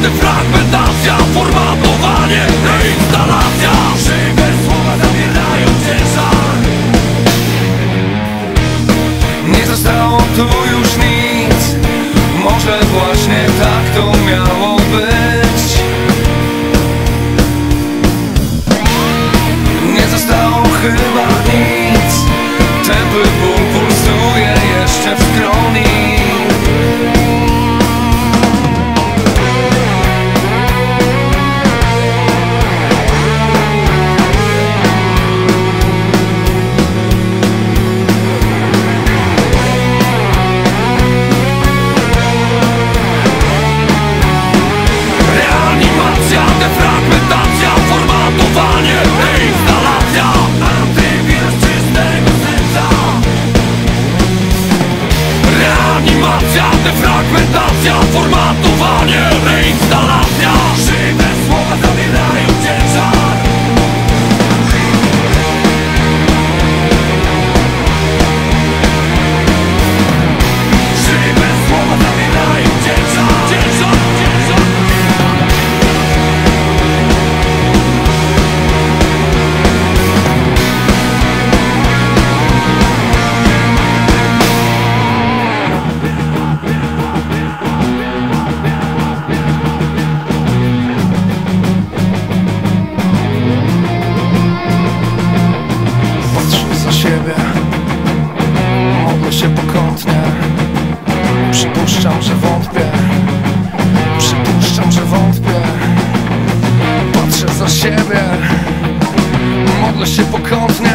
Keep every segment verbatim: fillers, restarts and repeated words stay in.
defragmentacja, formatowanie, reinstalacja. Żywe słowa zawierają ciężar. Nie zostało tu już nic. Może właśnie tak to miało być. Nie zostało chyba nic. Tępy ból pulsuje jeszcze w skroni. Defragmentacja, formatowanie, reinstalacja. Antywirus czystego serca. Reanimacja, defragmentacja, formatowanie, reinstalacja. Żywe słowa zawierają ciężar. Żywe słowa zawierają ciężar. Ciężar, ciężar. Modlę się pokątnie. Przypuszczam, że wątpię. Przypuszczam, że wątpię. Patrzę za siebie. Modlę się pokątnie.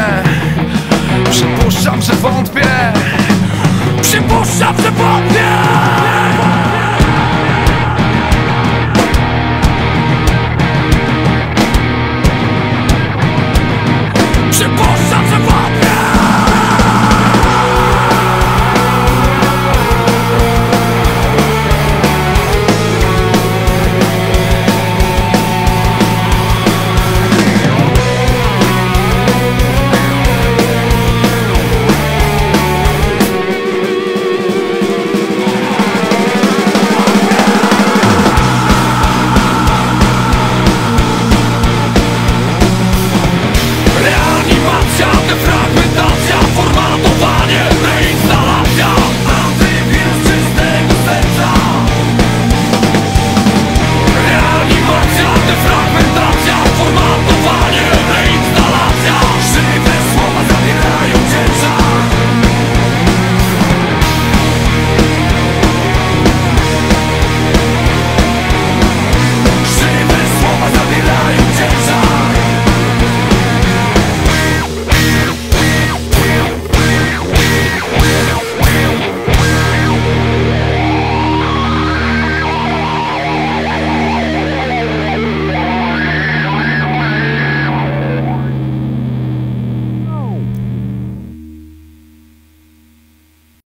Przypuszczam, że wątpię. Przypuszczam, że wątpię.